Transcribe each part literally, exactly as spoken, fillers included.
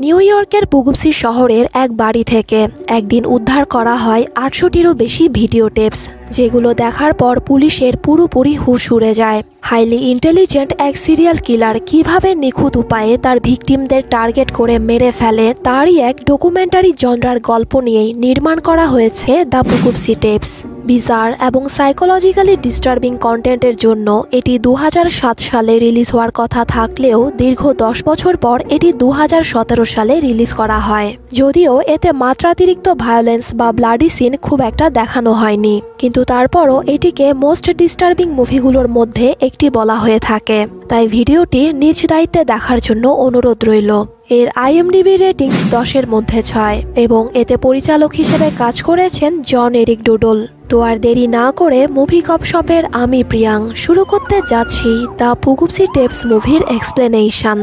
New ইয়র্কের পুঘকপসি শহরের এক বাড়ি থেকে একদিন উদ্ধার করা হয় আটশোটিরও বেশি ভিডিও টেপস, যেগুলো দেখার পর পুলিশের পুরোপুরি হুঁশ উড়ে যায়। হাইলি ইন্টেলিজেন্ট এক সিরিয়াল কিলার কিভাবে নিখুঁত উপায়ে তার ভিকটিমদের টার্গেট করে মেরে ফেলে তারই এক ডকুমেন্টারি জনরার গল্প নিয়েই নির্মাণ করা হয়েছে দ্য পুঘকপসি টেপস। বিজার এবং সাইকোলজিক্যালি ডিস্টার্বিং কন্টেন্টের জন্য এটি দু হাজার সাত সালে রিলিজ হওয়ার কথা থাকলেও দীর্ঘ দশ বছর পর এটি দু হাজার সতেরো সালে রিলিজ করা হয়। যদিও এতে মাত্রাতিরিক্ত ভায়োলেন্স বা ব্লাডি সিন খুব একটা দেখানো হয়নি, কিন্তু তারপরও এটিকে মোস্ট ডিস্টার্বিং মুভিগুলোর মধ্যে একটি বলা হয়ে থাকে। তাই ভিডিওটি নিজ দায়িত্বে দেখার জন্য অনুরোধ রইল। এর আইএমডিবি রেটিংস দশের মধ্যে ছয় এবং এতে পরিচালক হিসেবে কাজ করেছেন জন এরিক ডুডল। তো আর দেরি না করে মুভি গপশপের আমি প্রিয়াং শুরু করতে যাচ্ছি দ্য পুঘকপসি টেপস মুভির এক্সপ্লেনেশন।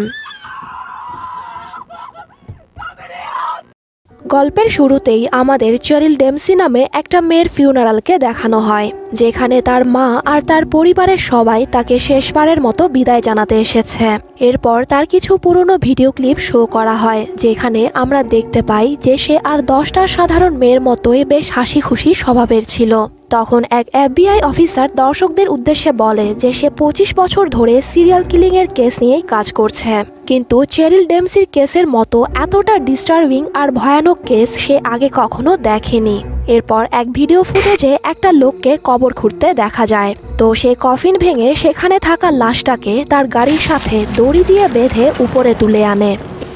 গল্পের শুরুতেই আমাদের চেরিল ডেমসি নামে একটা মেয়ের ফিউনারালকে দেখানো হয়, যেখানে তার মা আর তার পরিবারের সবাই তাকে শেষবারের মতো বিদায় জানাতে এসেছে। এরপর তার কিছু পুরনো ভিডিও ক্লিপ শো করা হয়, যেখানে আমরা দেখতে পাই যে সে আর দশটা সাধারণ মেয়ের মতোই বেশ হাসি খুশি স্বভাবের ছিল। তখন এক এফবিআই অফিসার দর্শকদের উদ্দেশ্যে বলে যে সে পঁচিশ বছর ধরে সিরিয়াল কিলিং এর কেস নিয়েই কাজ করছে, কিন্তু চেরিল ডেমসির কেসের মতো এতটা ডিস্টার্বিং আর ভয়ানক কেস সে আগে কখনো দেখেনি। এরপর এক ভিডিও ফুটেজে একটা লোককে কবর খুঁড়তে দেখা যায়। তো সে কফিন ভেঙে সেখানে থাকা লাশটাকে তার গাড়ির সাথে দড়ি দিয়ে বেঁধে উপরে তুলে আনে।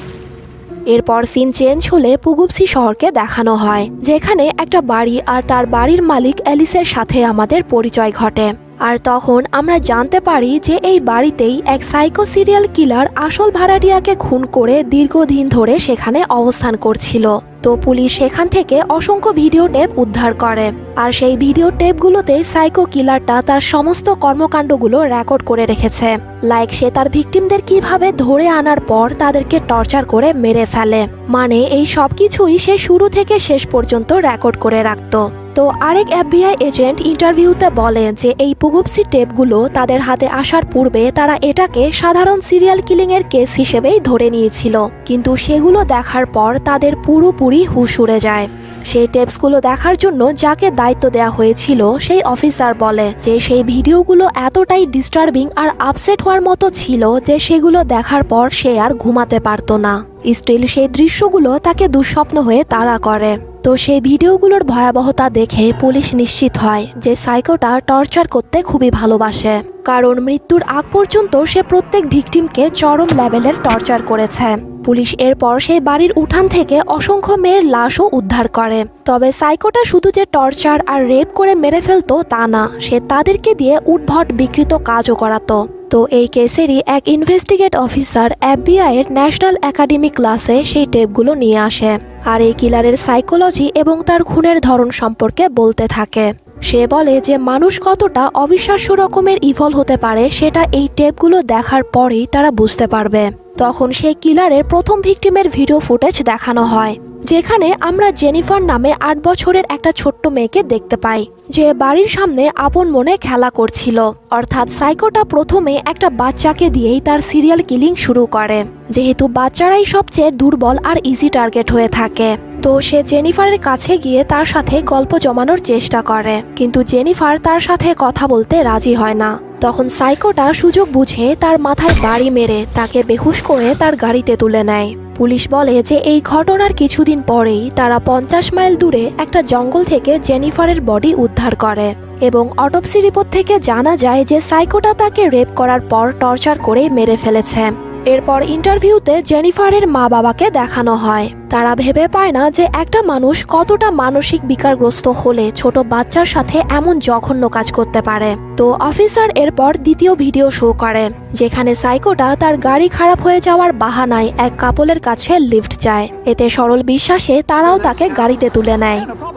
এরপর সিন চেঞ্জ হলে পুঘকপসি শহরকে দেখানো হয়, যেখানে একটা বাড়ি আর তার বাড়ির মালিক অ্যালিসের সাথে আমাদের পরিচয় ঘটে। আর তখন আমরা জানতে পারি যে এই বাড়িতেই এক সাইকো সিরিয়াল কিলার আসল ভাড়াটিয়াকে খুন করে দীর্ঘদিন ধরে সেখানে অবস্থান করছিল। তো পুলিশ সেখান থেকে অসংখ্য ভিডিও টেপ উদ্ধার করে, আর সেই ভিডিও টেপগুলোতে সাইকো কিলারটা তার সমস্ত কর্মকাণ্ডগুলো রেকর্ড করে রেখেছে। লাইক সে তার ভিকটিমদের কিভাবে ধরে আনার পর তাদেরকে টর্চার করে মেরে ফেলে, মানে এই সব কিছুই সে শুরু থেকে শেষ পর্যন্ত রেকর্ড করে রাখত। তো আরেক এফবিআই এজেন্ট ইন্টারভিউতে বলে যে এই পুঘকপসি টেপগুলো তাদের হাতে আসার পূর্বে তারা এটাকে সাধারণ সিরিয়াল কিলিং এর কেস হিসেবেই ধরে নিয়েছিল, কিন্তু সেগুলো দেখার পর তাদের পুরোপুরি হুঁশ উড়ে যায়। সেই টেপসগুলো দেখার জন্য যাকে দায়িত্ব দেওয়া হয়েছিল সেই অফিসার বলে যে সেই ভিডিওগুলো এতটাই ডিস্টার্বিং আর আপসেট হওয়ার মতো ছিল যে সেগুলো দেখার পর সে আর ঘুমাতে পারত না। স্টিল সেই দৃশ্যগুলো তাকে দুঃস্বপ্ন হয়ে তাড়া করে। তো সেই ভিডিওগুলোর ভয়াবহতা দেখে পুলিশ নিশ্চিত হয় যে সাইকোটা টর্চার করতে খুবই ভালোবাসে, কারণ মৃত্যুর আগ পর্যন্ত সে প্রত্যেক ভিকটিমকে চরম লেভেলের টর্চার করেছে। পুলিশ এরপর সেই বাড়ির উঠান থেকে অসংখ্য মেয়ের লাশও উদ্ধার করে। তবে সাইকোটা শুধু যে টর্চার আর রেপ করে মেরে ফেলতো তা না, সে তাদেরকে দিয়ে উদ্ভট বিকৃত কাজও করাতো। তো এই কেসেরই এক ইনভেস্টিগেট অফিসার এফবিআই এর ন্যাশনাল একাডেমি ক্লাসে সেই টেপগুলো নিয়ে আসে, আর এই কিলারের সাইকোলজি এবং তার খুনের ধরন সম্পর্কে বলতে থাকে। সে বলে যে মানুষ কতটা অবিশ্বাস্য রকমের ইভলভ হতে পারে সেটা এই টেপগুলো দেখার পরেই তারা বুঝতে পারবে। তখন সেই কিলারের প্রথম ভিকটিমের ভিডিও ফুটেজ দেখানো হয়, যেখানে আমরা জেনিফার নামে আট বছরের একটা ছোট্ট মেয়েকে দেখতে পাই, যে বাড়ির সামনে আপন মনে খেলা করছিল। অর্থাৎ সাইকোটা প্রথমে একটা বাচ্চাকে দিয়েই তার সিরিয়াল কিলিং শুরু করে, যেহেতু বাচ্চারাই সবচেয়ে দুর্বল আর ইজি টার্গেট হয়ে থাকে। তো সে জেনিফারের কাছে গিয়ে তার সাথে গল্প জমানোর চেষ্টা করে, কিন্তু জেনিফার তার সাথে কথা বলতে রাজি হয় না। তখন সাইকোটা সুযোগ বুঝে তার মাথায় বাড়ি মেরে তাকে বেহুশ করে তার গাড়িতে তুলে নেয়। পুলিশ বলে যে এই ঘটনার কিছুদিন পরেই তারা পঞ্চাশ মাইল দূরে একটা জঙ্গল থেকে জেনিফারের বডি উদ্ধার করে, এবং অটোপসি রিপোর্ট থেকে জানা যায় যে সাইকোটা তাকে রেপ করার পর টর্চার করে মেরে ফেলেছে। এরপর ইন্টারভিউতে জেনিফারের মা বাবাকে দেখানো হয়। তারা ভেবে পায় না যে একটা মানুষ কতটা মানসিক বিকারগ্রস্ত হলে ছোট বাচ্চার সাথে এমন জঘন্য কাজ করতে পারে। তো অফিসার এরপর দ্বিতীয় ভিডিও শো করে, যেখানে সাইকোটা তার গাড়ি খারাপ হয়ে যাওয়ার বাহানায় এক কাপলের কাছে লিফট চায়। এতে সরল বিশ্বাসে তারাও তাকে গাড়িতে তুলে নেয়।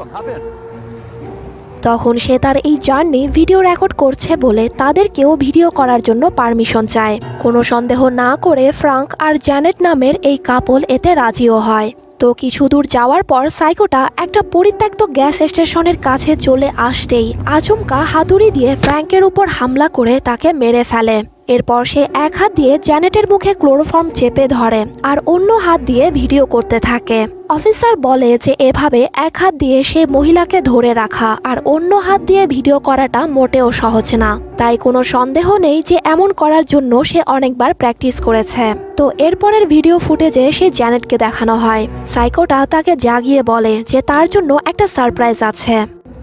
তখন সে তার এই জার্নি ভিডিও রেকর্ড করছে বলে তাদেরকেও ভিডিও করার জন্য পারমিশন চায়। কোনো সন্দেহ না করে ফ্রাঙ্ক আর জ্যানেট নামের এই কাপল এতে রাজিও হয়। তো কিছু দূর যাওয়ার পর সাইকোটা একটা পরিত্যক্ত গ্যাস স্টেশনের কাছে চলে আসতেই আচমকা হাতুড়ি দিয়ে ফ্র্যাঙ্কের উপর হামলা করে তাকে মেরে ফেলে। এরপর সে এক হাত দিয়ে জ্যানেটের মুখে ক্লোরোফর্ম চেপে ধরে আর অন্য হাত দিয়ে ভিডিও করতে থাকে। অফিসার বলে যে এভাবে এক হাত দিয়ে সে মহিলাকে ধরে রাখা আর অন্য হাত দিয়ে ভিডিও করাটা মোটেও সহজ না, তাই কোনো সন্দেহ নেই যে এমন করার জন্য সে অনেকবার প্র্যাকটিস করেছে। তো এরপরের ভিডিও ফুটেজে সে জ্যানেটকে দেখানো হয়। সাইকোটা তাকে জাগিয়ে বলে যে তার জন্য একটা সারপ্রাইজ আছে।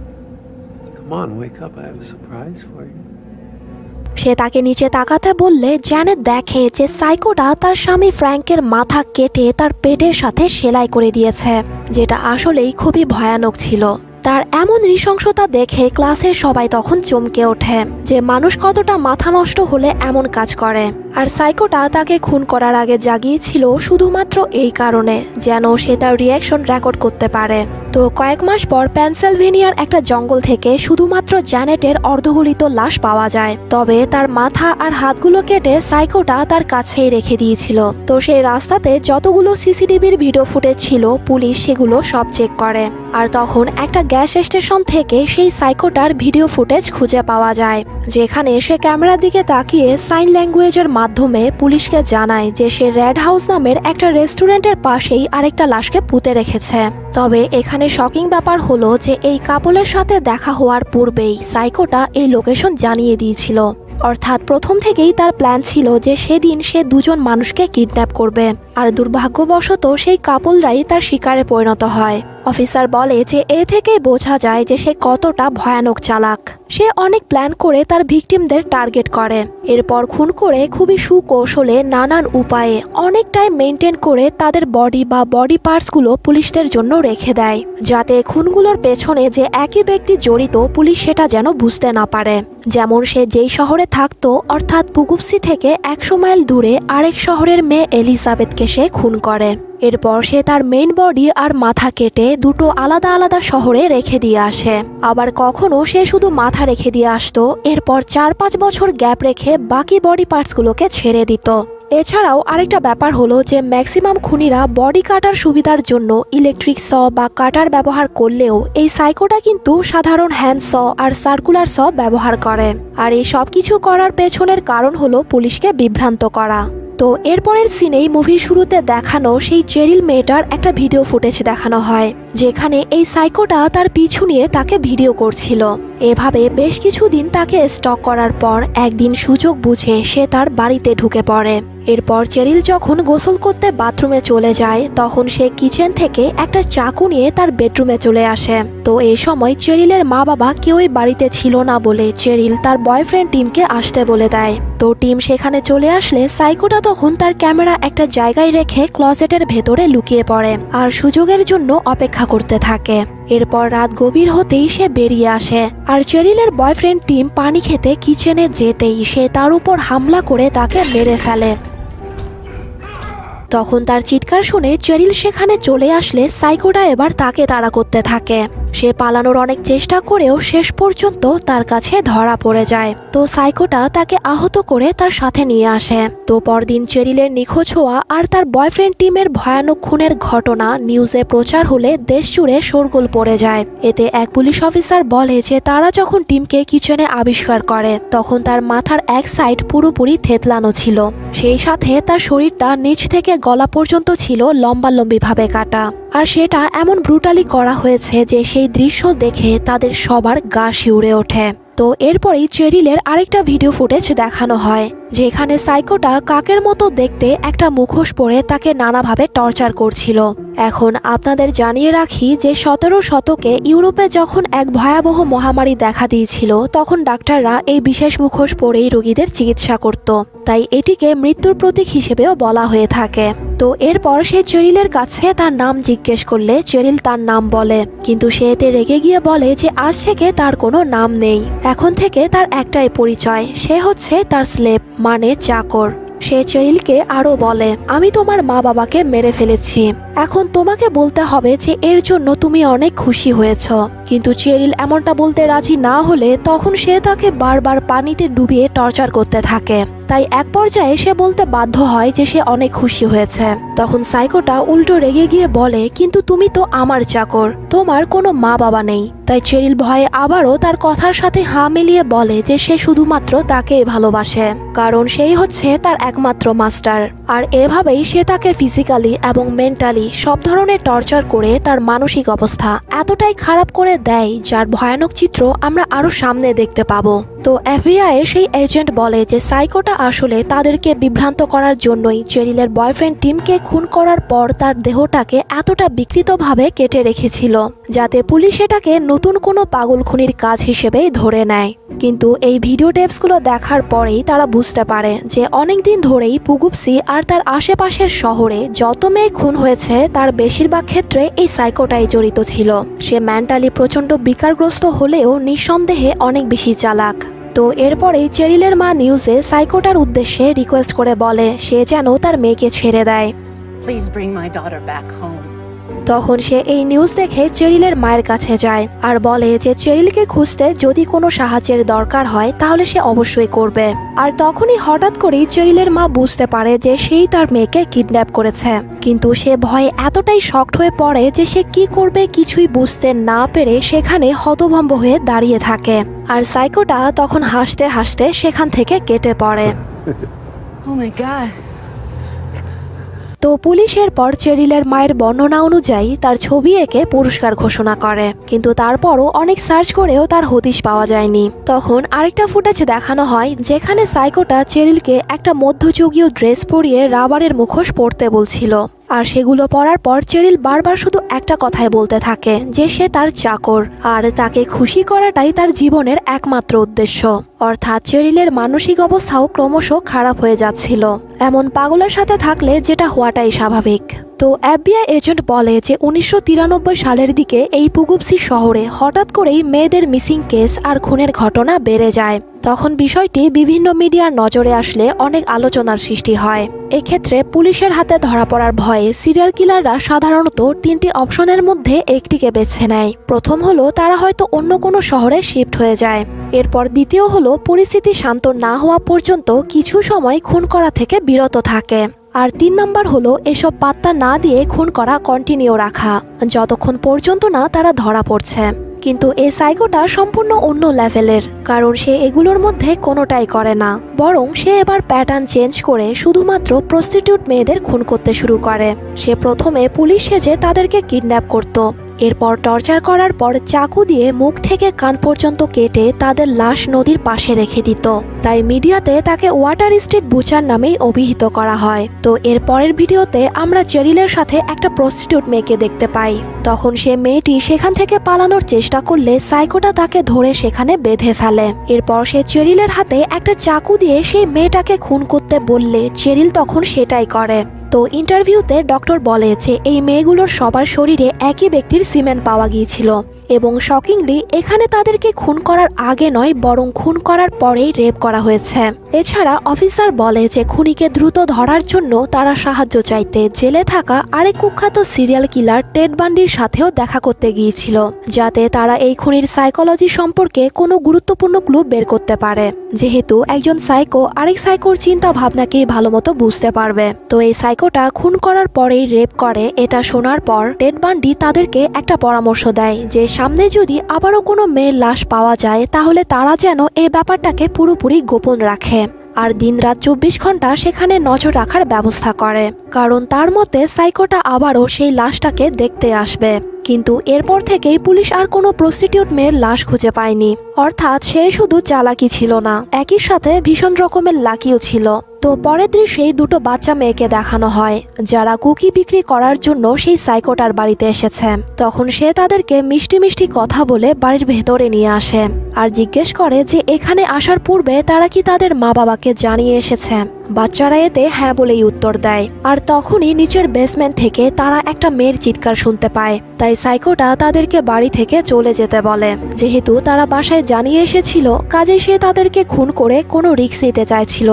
সে তাকে নিচে তাকাতে বললে জ্যানেট দেখে যে সাইকোটা তার স্বামী ফ্র্যাঙ্কের মাথা কেটে তার পেটের সাথে সেলাই করে দিয়েছে, যেটা আসলেই খুবই ভয়ানক ছিল। তার এমন নৃশংসতা দেখে ক্লাসের সবাই তখন চমকে ওঠে যে মানুষ কতটা মাথা নষ্ট হলে এমন কাজ করে। আর সাইকোটা তাকে খুন করার আগে জাগিয়েছিল শুধুমাত্র এই কারণে যেন সে তার রিয়াকশন রেকর্ড করতে পারে। তো কয়েক মাস পর পেনসিলভেনিয়ার একটা জঙ্গল থেকে শুধুমাত্র জ্যানেটের অর্ধগলিত লাশ পাওয়া যায়, তবে তার মাথা আর হাতগুলো কেটে সাইকোটা তার কাছেই রেখে দিয়েছিল। তো সেই রাস্তাতে যতগুলো সিসিটিভির ভিডিও ফুটেজ ছিল পুলিশ সেগুলো সব চেক করে, আর তখন একটা গ্যাস স্টেশন থেকে সেই সাইকোটার ভিডিও ফুটেজ খুঁজে পাওয়া যায়, যেখানে সে ক্যামেরার দিকে তাকিয়ে সাইন ল্যাঙ্গুয়েজের মাধ্যমে পুলিশকে জানায় যে সে রেড হাউস নামের একটা রেস্টুরেন্টের পাশেই আরেকটা লাশকে পুঁতে রেখেছে। তবে এখানে শকিং ব্যাপার হলো যে এই কাপলের সাথে দেখা হওয়ার পূর্বেই সাইকোটা এই লোকেশন জানিয়ে দিয়েছিল, অর্থাৎ প্রথম থেকেই তার প্ল্যান ছিল যে সেদিন সে দুজন মানুষকে কিডন্যাপ করবে, আর দুর্ভাগ্যবশত সেই কাপলরাই তার শিকারে পরিণত হয়। অফিসার বলে যে এ থেকেই বোঝা যায় যে সে কতটা ভয়ানক চালাক। সে অনেক প্ল্যান করে তার ভিকটিমদের টার্গেট করে, এরপর খুন করে খুবই সুকৌশলে নানান উপায়ে অনেক টাইম মেনটেন করে তাদের বডি বা বডি পার্টসগুলো পুলিশদের জন্য রেখে দেয়, যাতে খুনগুলোর পেছনে যে একই ব্যক্তি জড়িত পুলিশ সেটা যেন বুঝতে না পারে। যেমন সে যেই শহরে থাকতো অর্থাৎ পুকুপসি থেকে একশো মাইল দূরে আরেক শহরের মেয়ে এলিজাবেথকে সে খুন করে। এরপর সে তার মেইন বডি আর মাথা কেটে দুটো আলাদা আলাদা শহরে রেখে দিয়ে আসে। আবার কখনো সে শুধু মাথা রেখে দিয়ে আসতো, এরপর চার পাঁচ বছর গ্যাপ রেখে বাকি বডি পার্টসগুলোকে ছেড়ে দিত। এছাড়াও আরেকটা ব্যাপার হলো যে ম্যাক্সিমাম খুনিরা বডি কাটার সুবিধার জন্য ইলেকট্রিক স বা কাটার ব্যবহার করলেও এই সাইকোটা কিন্তু সাধারণ হ্যান্ড স আর সার্কুলার স ব্যবহার করে। আর এই সব কিছু করার পেছনের কারণ হলো পুলিশকে বিভ্রান্ত করা। তো এরপরের সিনেই মুভির শুরুতে দেখানো সেই চেরিল মেয়েটার একটা ভিডিও ফুটেজ দেখানো হয়, যেখানে এই সাইকোটা তার পিছু নিয়ে তাকে ভিডিও করছিল। এভাবে বেশ কিছুদিন তাকে স্টক করার পর একদিন সুযোগ বুঝে সে তার বাড়িতে ঢুকে পড়ে। এরপর চেরিল যখন গোসল করতে বাথরুমে চলে যায় তখন সে কিচেন থেকে একটা চাকু নিয়ে তার বেডরুমে চলে আসে। তো এই সময় চেরিলের মা বাবা কেউই বাড়িতে ছিল না বলে চেরিল তার বয়ফ্রেন্ড টিমকে আসতে বলে দেয়। তো টিম সেখানে চলে আসলে সাইকোটা তখন তার ক্যামেরা একটা জায়গায় রেখে ক্লজেটের ভেতরে লুকিয়ে পড়ে আর সুযোগের জন্য অপেক্ষা করতে থাকে। এরপর রাত গভীর হতেই সে বেরিয়ে আসে, আর চেরিলের বয়ফ্রেন্ড টিম পানি খেতে কিচেনে যেতেই সে তার উপর হামলা করে তাকে মেরে ফেলে। তখন তার চিৎকার শুনে চেরিল সেখানে চলে আসলে সাইকোটা এবার তাকে তাড়া করতে থাকে। সে পালানোর অনেক চেষ্টা করেও শেষ পর্যন্ত তার কাছে ধরা পড়ে যায়। তো সাইকোটা তাকে আহত করে তার সাথে নিয়ে আসে। তো পরদিন চেরিলের নিখোঁজ হওয়া আর তার বয়ফ্রেন্ড টিমের ভয়ানক খুনের ঘটনা নিউজে প্রচার হলে দেশ জুড়ে শোরগোল পড়ে যায়। এতে এক পুলিশ অফিসার বলে যে তারা যখন টিমকে কিচেনে আবিষ্কার করে তখন তার মাথার এক সাইড পুরোপুরি থেতলানো ছিল, সেই সাথে তার শরীরটা নিচ থেকে গলা পর্যন্ত ছিল লম্বালম্বি ভাবে কাটা। আর সেটা এমন ব্রুটালি করা হয়েছে যে সেই দৃশ্য দেখে তাদের সবার গা শিউরে ওঠে। তো এরপরেই চেরিলের আরেকটা ভিডিও ফুটেজ দেখানো হয়, যেখানে সাইকোটা কাকের মতো দেখতে একটা মুখোশ পরে তাকে নানাভাবে টর্চার করছিল। এখন আপনাদের জানিয়ে রাখি যে সতেরো শতকে ইউরোপে যখন এক ভয়াবহ মহামারী দেখা দিয়েছিল তখন ডাক্তাররা এই বিশেষ মুখোশ পরেই রোগীদের চিকিৎসা করত, তাই এটিকে মৃত্যুর প্রতীক হিসেবেও বলা হয়ে থাকে। তো এরপর সে চেরিলের কাছে তার নাম জিজ্ঞেস করলে চেরিল তার নাম বলে, কিন্তু সে এতে রেগে গিয়ে বলে যে আজ থেকে তার কোনো নাম নেই, এখন থেকে তার একটাই পরিচয়, সে হচ্ছে তার স্লেভ মানে চাকর। সে চেরিলকে আরো বলে, আমি তোমার মা বাবাকে মেরে ফেলেছি, এখন তোমাকে বলতে হবে যে এর জন্য তুমি অনেক খুশি হয়েছ। কিন্তু চেরিল এমনটা বলতে রাজি না হলে তখন সে তাকে বারবার পানিতে ডুবিয়ে টর্চার করতে থাকে। তাই এক পর্যায়ে সে বলতে বাধ্য হয় যে সে অনেক খুশি হয়েছে। তখন সাইকোটা উল্টো রেগে গিয়ে বলে, কিন্তু তুমি তো আমার চাকর, তোমার কোনো মা বাবা নেই। তাই চেরিল ভয়ে আবারও তার কথার সাথে হা মিলিয়ে বলে যে সে শুধুমাত্র তাকেই ভালোবাসে, কারণ সেই হচ্ছে তার একমাত্র মাস্টার। আর এভাবেই সে তাকে ফিজিক্যালি এবং মেন্টালি সব ধরনের টর্চার করে তার মানসিক অবস্থা এতটাই খারাপ করে দেয়, যার ভয়ানক চিত্র আমরা আরো সামনে দেখতে পাবো। তো এফবিআই এর সেই এজেন্ট বলে যে সাইকোটা আসলে তাদেরকে বিভ্রান্ত করার জন্যই চেরিলের বয়ফ্রেন্ড টিমকে খুন করার পর তার দেহটাকে এতটা বিকৃতভাবে কেটে রেখেছিল, যাতে পুলিশ এটাকে নতুন কোনো পাগল খুনির কাজ হিসেবেই ধরে নেয়। কিন্তু এই ভিডিও টেপসগুলো দেখার পরেই তারা বুঝতে পারে যে অনেকদিন ধরেই পুগুপসি আর তার আশেপাশের শহরে যত মেয়ে খুন হয়েছে তার বেশিরভাগ ক্ষেত্রে এই সাইকোটাই জড়িত ছিল। সে মেন্টালি প্রচণ্ড বিকারগ্রস্ত হলেও নিঃসন্দেহে অনেক বেশি চালাক। তো এরপরেই চেরিলের মা নিউজে সাইকোটার উদ্দেশ্যে রিকোয়েস্ট করে বলে সে যেন তার মেয়েকে ছেড়ে দেয়। Please bring my daughter back home. তখন সে এই নিউজ দেখে চেরিলের মায়ের কাছে যায় আর বলে যে চেরিলকে খুঁজতে যদি কোনো সাহায্যের দরকার হয় তাহলে সে অবশ্যই করবে। আর তখনই হঠাৎ করেই চেরিলের মা বুঝতে পারে যে সেই তার মেয়েকে কিডন্যাপ করেছে। কিন্তু সে ভয়ে এতটাই শকড হয়ে পড়ে যে সে কি করবে কিছুই বুঝতে না পেরে সেখানে হতভম্ব হয়ে দাঁড়িয়ে থাকে। আর সাইকোটা তখন হাসতে হাসতে সেখান থেকে কেটে পড়ে। Oh my God. তো পুলিশের পর চেরিলের মায়ের বর্ণনা অনুযায়ী তার ছবি এঁকে পুরস্কার ঘোষণা করে, কিন্তু তারপরও অনেক সার্চ করেও তার হদিশ পাওয়া যায়নি। তখন আরেকটা ফুটেজ দেখানো হয় যেখানে সাইকোটা চেরিলকে একটা মধ্যযুগীয় ড্রেস পরিয়ে রাবারের মুখোশ পরতে বলছিল। আর সেগুলো পরার পর চেরিল বারবার শুধু একটা কথাই বলতে থাকে যে সে তার চাকর আর তাকে খুশি করাটাই তার জীবনের একমাত্র উদ্দেশ্য। অর্থাৎ চেরিলের মানসিক অবস্থাও ক্রমশ খারাপ হয়ে যাচ্ছিল, এমন পাগলের সাথে থাকলে যেটা হওয়াটাই স্বাভাবিক। তো এফবিআই এজেন্ট বলে যে উনিশশো তিরানব্বই সালের দিকে এই পুগুপসি শহরে হঠাৎ করেই মেয়েদের মিসিং কেস আর খুনের ঘটনা বেড়ে যায়। তখন বিষয়টি বিভিন্ন মিডিয়ার নজরে আসলে অনেক আলোচনার সৃষ্টি হয়। এক্ষেত্রে পুলিশের হাতে ধরা পড়ার ভয়ে সিরিয়াল কিলাররা সাধারণত তিনটি অপশনের মধ্যে একটিকে বেছে নেয়। প্রথম হলো তারা হয়তো অন্য কোনো শহরে শিফট হয়ে যায়। এরপর দ্বিতীয় হলো পরিস্থিতি শান্ত না হওয়া পর্যন্ত কিছু সময় খুন করা থেকে বিরত থাকে। আর তিন নম্বর হলো এসব পাত্তা না দিয়ে খুন করা কন্টিনিউ রাখা যতক্ষণ পর্যন্ত না তারা ধরা পড়ছে। কিন্তু এই সাইকোটা সম্পূর্ণ অন্য লেভেলের, কারণ সে এগুলোর মধ্যে কোনোটাই করে না, বরং সে এবার প্যাটার্ন চেঞ্জ করে শুধুমাত্র প্রস্টিটিউট মেয়েদের খুন করতে শুরু করে। সে প্রথমে পুলিশ সেজে তাদেরকে কিডন্যাপ করত, এরপর টর্চার করার পর চাকু দিয়ে মুখ থেকে কান পর্যন্ত কেটে তাদের লাশ নদীর পাশে রেখে দিত। তাই মিডিয়াতে তাকে ওয়াটার স্ট্রিট বুচার নামেই অভিহিত করা হয়। তো এর পরের ভিডিওতে আমরা চেরিলের সাথে একটা প্রস্টিটিউট মেয়েকে দেখতে পাই। তখন সে মেয়েটি সেখান থেকে পালানোর চেষ্টা করলে সাইকোটা তাকে ধরে সেখানে বেঁধে ফেলে। এরপর সে চেরিলের হাতে একটা চাকু দিয়ে সেই মেয়েটাকে খুন করতে বললে চেরিল তখন সেটাই করে। তো ইন্টারভিউতে ডক্টর বলে যে এই মেয়েগুলোর সবার শরীরে একই ব্যক্তির সিমেন্ট পাওয়া গিয়েছিল এবং শকিংলি এখানে তাদেরকে খুন করার আগে নয় বরং খুন করার পরেই রেপ করা হয়েছে। এছাড়া অফিসার বলে যে খুনিকে দ্রুত ধরার জন্য তারা সাহায্য চাইতে জেলে থাকা আরেক কুখ্যাত সিরিয়াল কিলার টেড বান্ডির সাথেও দেখা করতে গিয়েছিল, যাতে তারা এই খুনির সাইকোলজি সম্পর্কে কোনো গুরুত্বপূর্ণ ক্লু বের করতে পারে, যেহেতু একজন সাইকো আরেক সাইকোর চিন্তা ভাবনাকেই ভালো মতো বুঝতে পারবে। তো এই সাইকোটা খুন করার পরেই রেপ করে এটা শোনার পর টেড বান্ডি তাদেরকে একটা পরামর্শ দেয় যে সামনে যদি আবারও কোনো মেয়ের লাশ পাওয়া যায় তাহলে তারা যেন এই ব্যাপারটাকে পুরোপুরি গোপন রাখে আর দিনরাত চব্বিশ ঘন্টা সেখানে নজর রাখার ব্যবস্থা করে, কারণ তার মতে সাইকোটা আবারও সেই লাশটাকে দেখতে আসবে। কিন্তু এরপর থেকেই পুলিশ আর কোনো প্রস্টিটিউট মেয়ের লাশ খুঁজে পায়নি। অর্থাৎ সে শুধু চালাকি ছিল না, একই সাথে ভীষণ রকমের লাকিও ছিল। তো পরের দৃশ্যেই দুটো বাচ্চা মেয়েকে দেখানো হয় যারা কুকি বিক্রি করার জন্য সেই সাইকোটার বাড়িতে এসেছে। তখন সে তাদেরকে মিষ্টি মিষ্টি কথা বলে বাড়ির ভেতরে নিয়ে আসে আর জিজ্ঞেস করে যে এখানে আসার পূর্বে তারা কি তাদের মা বাবাকে জানিয়ে এসেছে। বাচ্চারা এতে হ্যাঁ বলেই উত্তর দেয়। আর তখনই নিচের বেসমেন্ট থেকে তারা একটা মেয়ের চিৎকার শুনতে পায়। তাই সাইকোটা তাদেরকে বাড়ি থেকে চলে যেতে বলে। যেহেতু তারা বাসায় জানিয়ে এসেছিল কাজে সে তাদেরকে খুন করে কোনো রিস্ক নিতে চাইছিল না।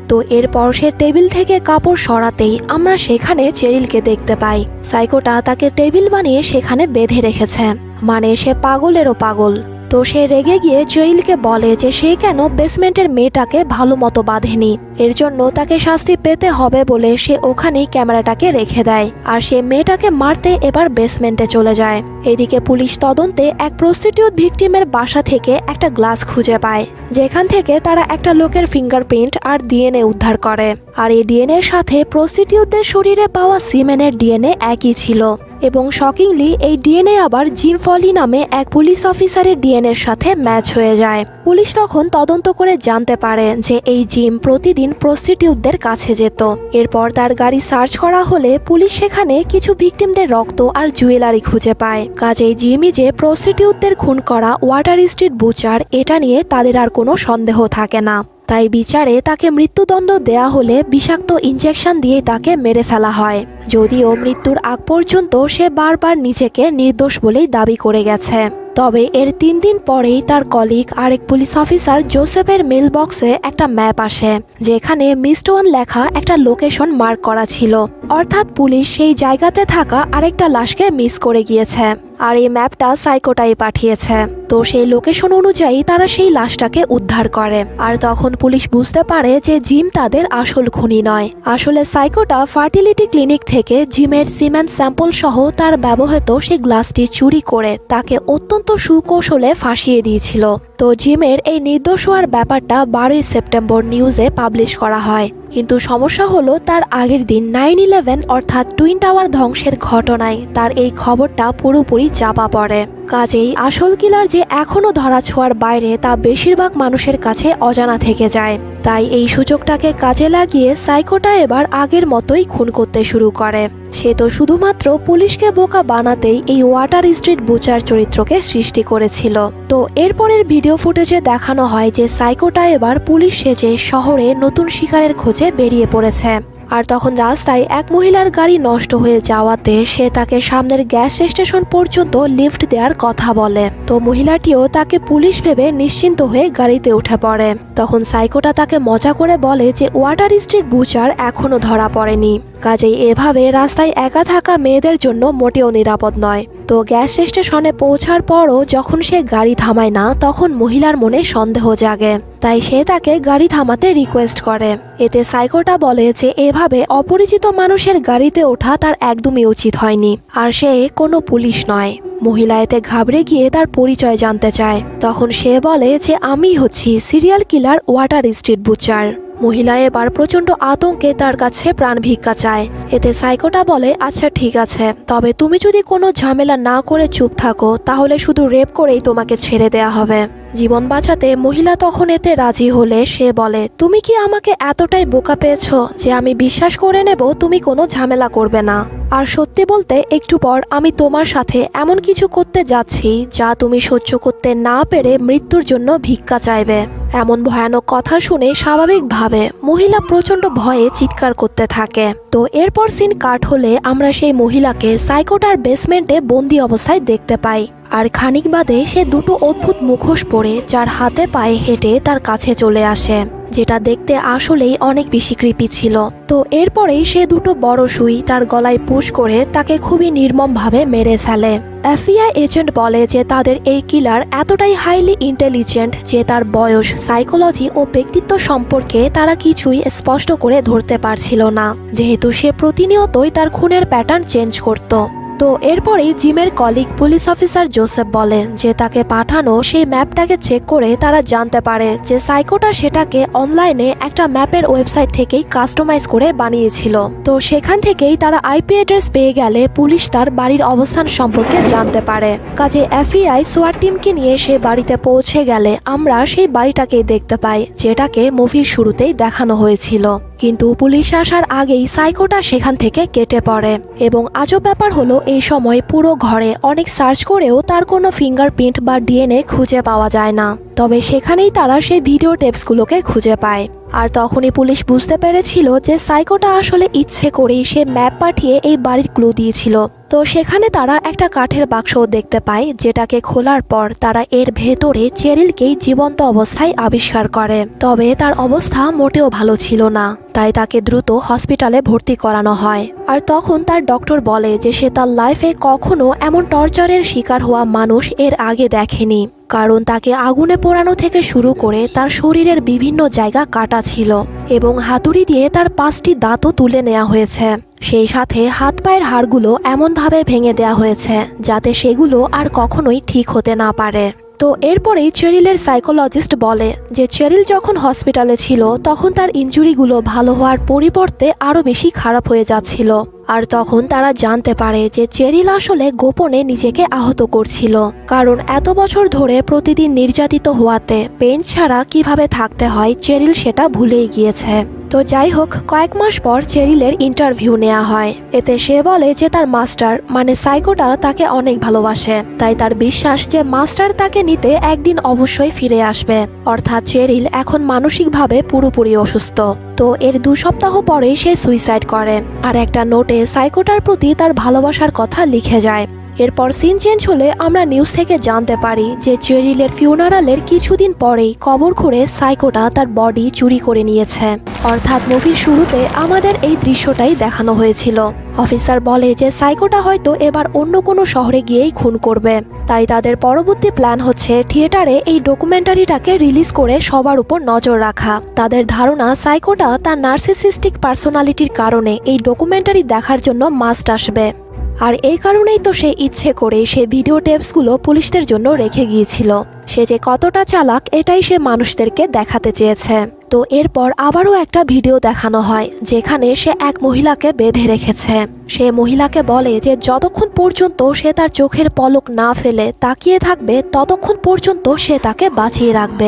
তো এরপর সে টেবিল থেকে কাপড় সরাতেই আমরা সেখানে চেরিলকে দেখতে পাই। সাইকোটা তাকে টেবিল বানিয়ে সেখানে বেঁধে রেখেছে, মানে সে পাগলেরও পাগল। তো সে রেগে গিয়ে চেরিলকে বলে যে সে কেন বেসমেন্টের মেয়েটাকে ভালো মতো বাঁধেনি, এর জন্য তাকে শাস্তি পেতে হবে বলে সে ওখানেই ক্যামেরাটাকে রেখে দেয় আর সে মেয়েটাকে মারতে এবার বেসমেন্টে চলে যায়। এদিকে পুলিশ তদন্তে এক প্রস্টিটিউট ভিকটিমের বাসা থেকে একটা গ্লাস খুঁজে পায়, যেখান থেকে তারা একটা লোকের ফিঙ্গারপ্রিন্ট আর ডিএনএ উদ্ধার করে। আর এই ডিএনএর সাথে প্রস্টিটিউটদের শরীরে পাওয়া সিমেনের ডিএনএ একই ছিল এবং শকিংলি এই ডিএনএ আবার জিম ফলি নামে এক পুলিশ অফিসারের ডিএনএর সাথে ম্যাচ হয়ে যায়। পুলিশ তখন তদন্ত করে জানতে পারে যে এই জিম প্রতিদিন প্রস্টিটিউটদের কাছে যেত। এরপর তার গাড়ি সার্চ করা হলে পুলিশ সেখানে কিছু ভিকটিমদের রক্ত আর জুয়েলারি খুঁজে পায়। কাজেই জিমি যে প্রস্টিটিউটদের খুন করা ওয়াটার স্ট্রিট বুচার, এটা নিয়ে তাদের আর কোনো সন্দেহ থাকে না। তাই বিচারে তাকে মৃত্যুদণ্ড দেয়া হলে বিষাক্ত ইনজেকশন দিয়ে তাকে মেরে ফেলা হয়, যদিও মৃত্যুর আগ পর্যন্ত সে বারবার নিজেকে নির্দোষ বলেই দাবি করে গেছে। তবে এর তিন দিন পরেই তার কলিগ আরেক পুলিশ অফিসার জোসেফের মেল বক্সে একটা ম্যাপ আসে, যেখানে মিস্টোয়ান লেখা একটা লোকেশন মার্ক করা ছিল, অর্থাৎ পুলিশ সেই জায়গাতে থাকা আরেকটা লাশকে মিস করে গিয়েছে। আর এই ম্যাপটা সাইকোটাই পাঠিয়েছে। তো সেই লোকেশন অনুযায়ী তারা সেই লাশটাকে উদ্ধার করে। আর তখন পুলিশ বুঝতে পারে যে জিম তাদের আসল খুনি নয়, আসলে সাইকোটা ফার্টিলিটি ক্লিনিক থেকে জিমের সিমেন্ট স্যাম্পল সহ তার ব্যবহৃত সেই গ্লাসটি চুরি করে তাকে অত্যন্ত সুকৌশলে ফাঁসিয়ে দিয়েছিল। তো জিমের এই নির্দোষ হওয়ার ব্যাপারটা বারোই সেপ্টেম্বর নিউজে পাবলিশ করা হয়, কিন্তু সমস্যা হলো তার আগের দিন নাইন ইলেভেন অর্থাৎ টুইন টাওয়ার ধ্বংসের ঘটনায় তার এই খবরটা পুরোপুরি চাপা পড়ে। কাজেই আসল কিলার যে এখনো ধরা ছোঁয়ার বাইরে তা বেশিরভাগ মানুষের কাছে অজানা থেকে যায়। তাই এই সুযোগটাকে কাজে লাগিয়ে সাইকোটা এবার আগের মতোই খুন করতে শুরু করে। সে তো শুধুমাত্র পুলিশকে বোকা বানাতেই এই ওয়াটার স্ট্রিট বুচার চরিত্রকে সৃষ্টি করেছিল। তো এরপরের ভিডিও ফুটেজে দেখানো হয় যে সাইকোটা এবার পুলিশ সেজে শহরে নতুন শিকারের খোঁজে বেরিয়ে পড়েছে। আর তখন রাস্তায় এক মহিলার গাড়ি নষ্ট হয়ে যাওয়াতে সে তাকে সামনের গ্যাস স্টেশন পর্যন্ত লিফট দেওয়ার কথা বলে। তো মহিলাটিও তাকে পুলিশ ভেবে নিশ্চিন্ত হয়ে গাড়িতে উঠে পড়ে। তখন সাইকোটা তাকে মজা করে বলে যে ওয়াটার স্ট্রিট বুচার এখনো ধরা পড়েনি, কাজেই এভাবে রাস্তায় একা থাকা মেয়েদের জন্য মোটেও নিরাপদ নয়। তো গ্যাস স্টেশনে পৌঁছার পরও যখন সে গাড়ি থামায় না, তখন মহিলার মনে সন্দেহ জাগে। তাই সে তাকে গাড়ি থামাতে রিকোয়েস্ট করে। এতে সাইকোটা বলে যে এভাবে অপরিচিত মানুষের গাড়িতে ওঠা তার একদমই উচিত হয়নি, আর সে কোনো পুলিশ নয়। মহিলা এতে ঘাবড়ে গিয়ে তার পরিচয় জানতে চায়। তখন সে বলে যে আমি হচ্ছি serial killer water street butcher. মহিলা এবার প্রচন্ড আতঙ্কে তার কাছে প্রাণ ভিক্ষা চায়। এতে সাইকোটা বলে আচ্ছা ঠিক আছে, তবে তুমি যদি কোনো ঝামেলা না করে চুপ থাকো তাহলে শুধু রেপ করেই তোমাকে ছেড়ে দেয়া হবে। জীবন বাঁচাতে মহিলা তখন এতে রাজি হলে সে বলে তুমি কি আমাকে এতটাই বোকা পেয়েছো যে আমি বিশ্বাস করে নেব তুমি কোনো ঝামেলা করবে না। আর সত্যি বলতে একটু পর আমি তোমার সাথে এমন কিছু করতে যাচ্ছি যা তুমি সহ্য করতে না পেরে মৃত্যুর জন্য ভিক্ষা চাইবে। এমন ভয়ানক কথা শুনে স্বাভাবিকভাবে মহিলা প্রচন্ড ভয়ে চিৎকার করতে থাকে। তো এরপর সিন কাট হলে আমরা সেই মহিলাকে সাইকোটার বেসমেন্টে বন্দি অবস্থায় দেখতে পাই। আর খানিক বাদে সে দুটো অদ্ভুত মুখোশ পরে যার হাতে পায়ে হেঁটে তার কাছে চলে আসে, যেটা দেখতে আসলেই অনেক বেশি ক্রিপি ছিল। তো এরপরেই সে দুটো বড় সুই তার গলায় পুশ করে তাকে খুবই নির্মমভাবে মেরে ফেলে। এফবিআই এজেন্ট বলে যে তাদের এই কিলার এতটাই হাইলি ইন্টেলিজেন্ট যে তার বয়স, সাইকোলজি ও ব্যক্তিত্ব সম্পর্কে তারা কিছুই স্পষ্ট করে ধরতে পারছিল না, যেহেতু সে প্রতিনিয়তই তার খুনের প্যাটার্ন চেঞ্জ করত। তো এরপরেই জিমের কলিগ পুলিশ অফিসার জোসেফ বলে যে তাকে পাঠানো সেই ম্যাপটাকে চেক করে তারা জানতে পারে যে সাইকোটা সেটাকে অনলাইনে একটা ম্যাপের ওয়েবসাইট থেকেই কাস্টমাইজ করে বানিয়েছিল। তো সেখান থেকেই তারা আইপি অ্যাড্রেস পেয়ে গেলে পুলিশ তার বাড়ির অবস্থান সম্পর্কে জানতে পারে। কাজে এফবিআই সোয়াট টিমকে নিয়ে সে বাড়িতে পৌঁছে গেলে আমরা সেই বাড়িটাকেই দেখতে পাই, যেটাকে মুভির শুরুতেই দেখানো হয়েছিল। কিন্তু পুলিশ আসার আগেই সাইকোটা সেখান থেকে কেটে পড়ে এবং আজব ব্যাপার হলো এই সময় পুরো ঘরে অনেক সার্চ করেও তার কোনো ফিঙ্গারপ্রিন্ট বা ডিএনএ খুঁজে পাওয়া যায় না। তবে সেখানেই তারা সেই ভিডিও টেপসগুলোকে খুঁজে পায়। আর তখনই পুলিশ বুঝতে পেরেছিল যে সাইকোটা আসলে ইচ্ছে করেই সে ম্যাপ পাঠিয়ে এই বাড়ির ক্লু দিয়েছিল। তো সেখানে তারা একটা কাঠের বাক্স দেখতে পায়, যেটাকে খোলার পর তারা এর ভেতরে চেরিলকেই জীবন্ত অবস্থায় আবিষ্কার করে। তবে তার অবস্থা মোটেও ভালো ছিল না, তাই তাকে দ্রুত হসপিটালে ভর্তি করানো হয়। আর তখন তার ডক্টর বলে যে সে তার লাইফে কখনো এমন টর্চারের শিকার হওয়া মানুষ এর আগে দেখেনি, কারণ তাকে আগুনে পোড়ানো থেকে শুরু করে তার শরীরের বিভিন্ন জায়গা কাটা ছিল এবং হাতুড়ি দিয়ে তার পাঁচটি দাঁতও তুলে নেওয়া হয়েছে। সেই সাথে হাত পায়ের হাড়গুলো এমনভাবে ভেঙে দেওয়া হয়েছে যাতে সেগুলো আর কখনোই ঠিক হতে না পারে। তো এরপরেই চেরিলের সাইকোলজিস্ট বলে যে চেরিল যখন হসপিটালে ছিল তখন তার ইনজুরিগুলো ভালো হওয়ার পরিবর্তে আরও বেশি খারাপ হয়ে যাচ্ছিল। আর তখন তারা জানতে পারে যে চেরিল আসলে গোপনে নিজেকে আহত করছিল, কারণ এত বছর ধরে প্রতিদিন নির্যাতিত হওয়াতে পেন ছাড়া কিভাবে থাকতে হয় চেরিল সেটা ভুলেই গিয়েছে। তো যাই হোক, কয়েক মাস পর চেরিলের ইন্টারভিউ নেওয়া হয়। এতে সে বলে যে তার মাস্টার মানে সাইকোটা তাকে অনেক ভালোবাসে, তাই তার বিশ্বাস যে মাস্টার তাকে নিতে একদিন অবশ্যই ফিরে আসবে। অর্থাৎ চেরিল এখন মানসিকভাবে পুরোপুরি অসুস্থ। তো এর দু সপ্তাহ পরেই সে সুইসাইড করে আর একটা নোটে সাইকোটার প্রতি তার ভালোবাসার কথা লিখে যায়। এরপর সিন চেঞ্জ হলে আমরা নিউজ থেকে জানতে পারি যে চেরিলের ফিউনারালের কিছুদিন পরেই কবর খুঁড়ে সাইকোটা তার বডি চুরি করে নিয়েছে। অর্থাৎ মুভির শুরুতে আমাদের এই দৃশ্যটাই দেখানো হয়েছিল। অফিসার বলে যে সাইকোটা হয়তো এবার অন্য কোনো শহরে গিয়েই খুন করবে, তাই তাদের পরবর্তী প্ল্যান হচ্ছে থিয়েটারে এই ডকুমেন্টারিটাকে রিলিজ করে সবার উপর নজর রাখা। তাদের ধারণা সাইকোটা তার নার্সিসিস্টিক পার্সোনালিটির কারণে এই ডকুমেন্টারি দেখার জন্য মাস্ট আসবে। আর এই কারণেই তো সে ইচ্ছে করে সে ভিডিও টেপসগুলো পুলিশদের জন্য রেখে গিয়েছিল। সে যে কতটা চালাক এটাই সে মানুষদেরকে দেখাতে চেয়েছে। তো এরপর আবারও একটা ভিডিও দেখানো হয় যেখানে সে এক মহিলাকে বেঁধে রেখেছে। সে মহিলাকে বলে যে যতক্ষণ পর্যন্ত সে তার চোখের পলক না ফেলে তাকিয়ে থাকবে ততক্ষণ পর্যন্ত সে তাকে বাঁচিয়ে রাখবে।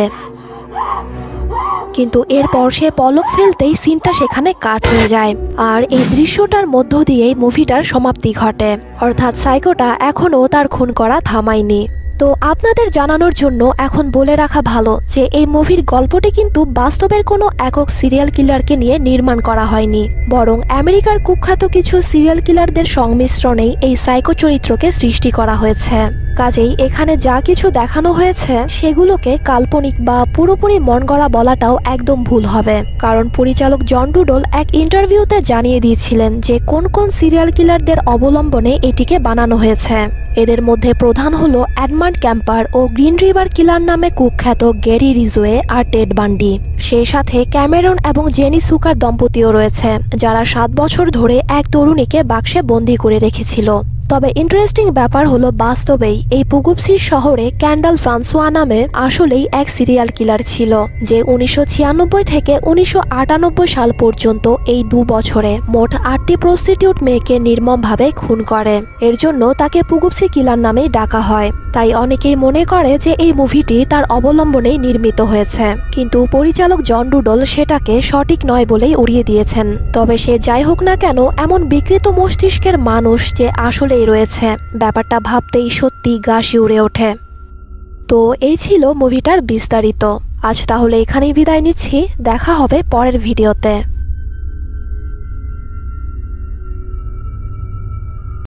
কিন্তু এরপর সে পলক ফেলতেই সিনটা সেখানে কাট হয়ে যায় আর এই দৃশ্যটার মধ্য দিয়েই মুভিটার সমাপ্তি ঘটে। অর্থাৎ সাইকোটা এখনও তার খুন করা থামায়নি। তো আপনাদের জানানোর জন্য এখন বলে রাখা ভালো যে এই মুভির গল্পটি কিন্তু বাস্তবের কোনো একক সিরিয়াল কিলারকে নিয়ে নির্মাণ করা হয়নি, বরং আমেরিকার কুখ্যাত কিছু সিরিয়াল কিলারদের সংমিশ্রণেই এই সাইকো চরিত্রকে সৃষ্টি করা হয়েছে। কাজেই এখানে যা কিছু দেখানো হয়েছে সেগুলোকে কাল্পনিক বা পুরোপুরি মন গড়া বলাটাও একদম ভুল হবে, কারণ পরিচালক জন ডুডল এক ইন্টারভিউতে জানিয়ে দিয়েছিলেন যে কোন কোন সিরিয়াল কিলারদের অবলম্বনে এটিকে বানানো হয়েছে। এদের মধ্যে প্রধান হলো এডমান্ড ক্যাম্পার ও গ্রিন রিভার কিলার নামে কুখ্যাত গ্যারি রিজওয়ে আর টেড বান্ডি। সেই সাথে ক্যামেরন এবং জেনি সুকার দম্পতিও রয়েছে, যারা সাত বছর ধরে এক তরুণীকে বাক্সে বন্দী করে রেখেছিল। তবে ইন্টারেস্টিং ব্যাপার হলো বাস্তবেই এই পুগুপসি শহরে ক্যান্ডাল ফ্রান্সোয়া নামে আসলেই এক সিরিয়াল কিলার ছিল, যে উনিশশো ছিয়ানব্বই থেকে উনিশশো আটানব্বই সাল পর্যন্ত এই দু বছরে মোট আটটি প্রস্টিটিউট মেয়েকে নির্মমভাবে খুন করে। এর জন্য তাকে পুগুপসি কিলার নামেই ডাকা হয়। তাই অনেকেই মনে করে যে এই মুভিটি তার অবলম্বনেই নির্মিত হয়েছে, কিন্তু পরিচালক জন ডুডল সেটাকে সঠিক নয় বলেই উড়িয়ে দিয়েছেন। তবে সে যাই হোক না কেন, এমন বিকৃত মস্তিষ্কের মানুষ যে আসলেই রয়েছে, ব্যাপারটা ভাবতেই সত্যি গা শিউরে ওঠে। তো এই ছিল মুভিটার বিস্তারিত। আজ তাহলে এখানেই বিদায় নিচ্ছি, দেখা হবে পরের ভিডিওতে।